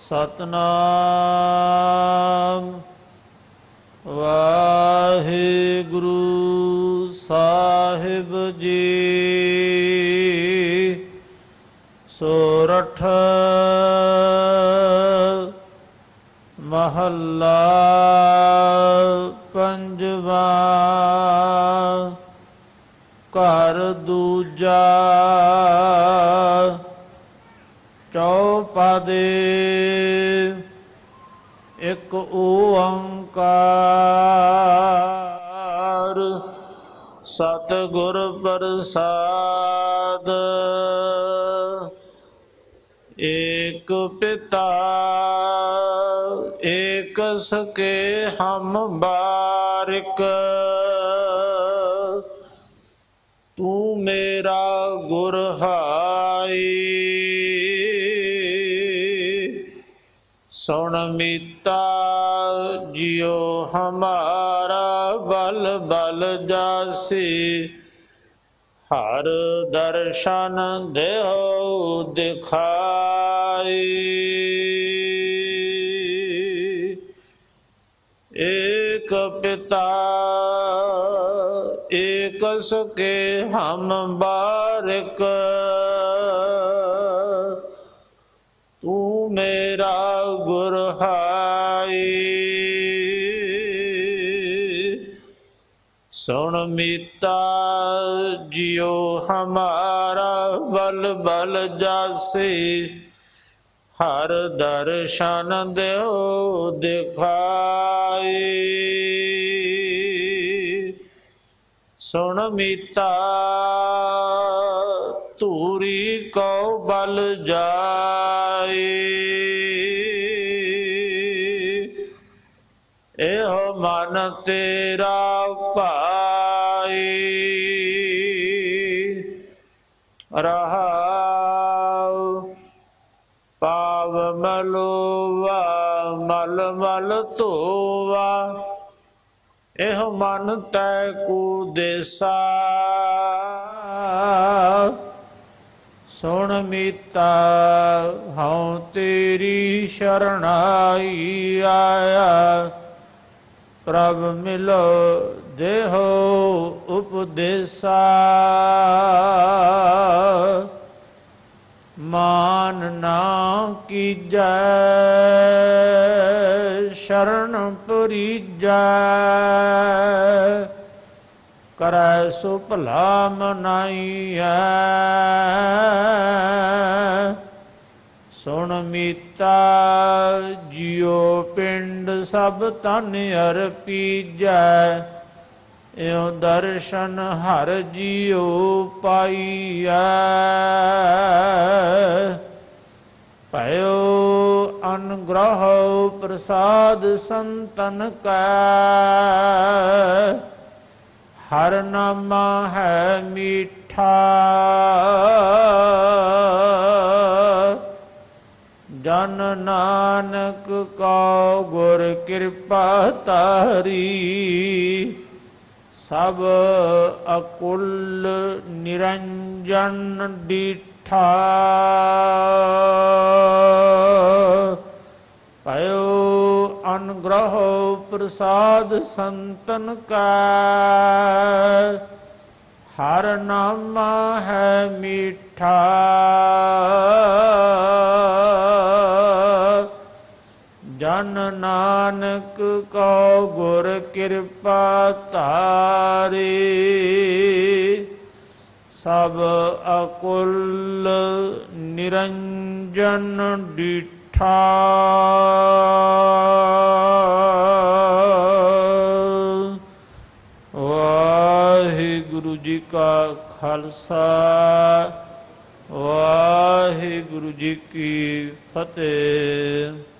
सतनाम वाहिगुरु साहिब जी। सोरठ महला पंजवा। घर दूजा चौपदे एक ओंकार। सतगुर प्रसाद एक पिता एक सके हम बारिक। तू मेरा गुर हाई सुन मीता जियो हमारा बल बल जासी। हर दर्शन देहो दिखाई। एक पिता एक सके हम बारिक। तू मेरा गुर हाई सुन मीता जियो हमारा बल बल जासी। हर दर्शन देओ दिखाई। सुन मीता तूरी को बल जाए। एहो मन तेरा भाई रहाओ। पाव मलोवा मल मल धोवा। एह मन तै कुदेसा। सुन मीता हूँ तेरी शरणाई आया। प्रभ मिलो देहो उपदेसा। मान ना कीजै शरण परीजै। करै सो भला मनाइयै। सुन मीता जियो पिंड सब तन अर्पीजै। एओ दर्शन हर जियो पाइयै। भयो अनुग्रह प्रसाद संतन कै। हर नामा है मीठा। जन नानक को गुर कृपा तारी। सब अकुल निरंजन डिठा। भयो अनुग्रह प्रसाद संतन का। हर नामा है मीठा। जन नानक को गुर कृपा तारी। सब अकुल निरंजन डिठा। वाहिगुरु जी का खालसा वाहिगुरु जी की फतेह।